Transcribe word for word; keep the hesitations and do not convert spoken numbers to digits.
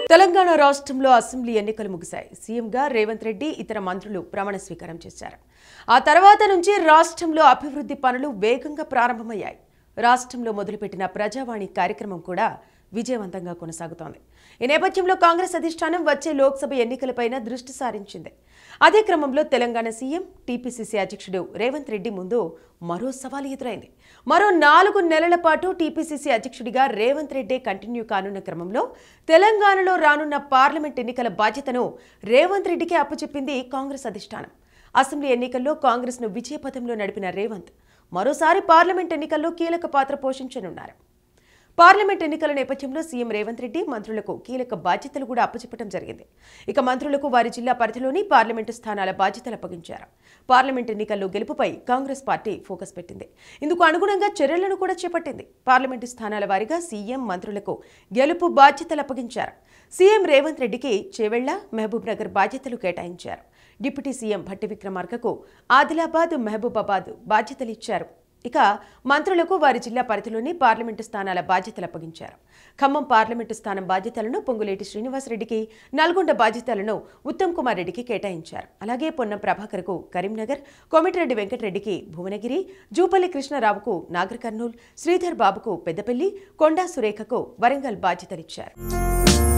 తెలంగాణ రాష్ట్రంలో అసెంబ్లీ ఎన్నికలు ముగిశాయి. సీఎంగా రేవంత్ రెడ్డి ఇతర మంత్రులు ప్రమాణ స్వీకారం చేశారు. ఆ తర్వాత నుంచి రాష్ట్రంలో అభివృద్ధి పనులు వేగంగా ప్రారంభమయ్యాయి. రాష్ట్రంలో మొదలుపెట్టిన ప్రజావాణి కార్యక్రమం కూడా విజయవంతంగా కొనసాగుతోంది. ఈ నేపథ్యంలో కాంగ్రెస్ అధిష్టానం వచ్చే లోక్సభ ఎన్నికలపైన దృష్టి సారించింది. అదే క్రమంలో తెలంగాణ సీఎం టీపీసీసీ అధ్యక్షుడు రేవంత్ రెడ్డి ముందు మరో సవాల్ ఎదురైంది. మరో నాలుగు నెలల పాటు టీపీసీసీ అధ్యక్షుడిగా రేవంత్ రెడ్డి కంటిన్యూ కానున్న క్రమంలో తెలంగాణలో రానున్న పార్లమెంట్ ఎన్నికల బాధ్యతను రేవంత్ రెడ్డికి అప్పచెప్పింది కాంగ్రెస్ అధిష్టానం. అసెంబ్లీ ఎన్నికల్లో కాంగ్రెస్ ను విజయపథంలో నడిపిన రేవంత్ మరోసారి పార్లమెంట్ ఎన్నికల్లో కీలక పాత్ర పోషించనున్నారు. పార్లమెంట్ ఎన్నికల నేపథ్యంలో సీఎం రేవంత్ రెడ్డి మంత్రులకు కీలక బాధ్యతలు కూడా అప్పచెప్పడం జరిగింది. ఇక మంత్రులకు వారి జిల్లా పరిధిలోని పార్లమెంటు స్థానాల బాధ్యతలు అప్పగించారు. పార్లమెంట్ ఎన్నికల్లో గెలుపుపై కాంగ్రెస్ పార్టీ ఫోకస్ పెట్టింది. ఇందుకు అనుగుణంగా చర్యలను కూడా చేపట్టింది. పార్లమెంటు స్థానాల వారీగా సీఎం మంత్రులకు గెలుపు బాధ్యతలు అప్పగించారు. సీఎం రేవంత్ రెడ్డికి చేవెళ్ల, మహబూబ్ నగర్ బాధ్యతలు కేటాయించారు. డిప్యూటీ సీఎం భట్టి విక్రమార్కకు ఆదిలాబాద్, మహబూబాబాద్ బాధ్యతలు ఇచ్చారు. ఇక మంత్రులకు వారి జిల్లా పరిధిలోని పార్లమెంటు స్థానాల బాధ్యతలు అప్పగించారు. ఖమ్మం పార్లమెంటు స్థానం బాధ్యతలను పొంగులేటి శ్రీనివాసరెడ్డికి, నల్గొండ బాధ్యతలను ఉత్తమ్ కుమార్ రెడ్డికి కేటాయించారు. అలాగే పొన్నం ప్రభాకర్కు కరీంనగర్, కోమటిరెడ్డి వెంకటరెడ్డికి భువనగిరి, జూపల్లి కృష్ణారావుకు నాగర్ కర్నూల్, శ్రీధర్ బాబుకు పెద్దపల్లి, కొండా సురేఖకు వరంగల్ బాధ్యతలిచ్చారు.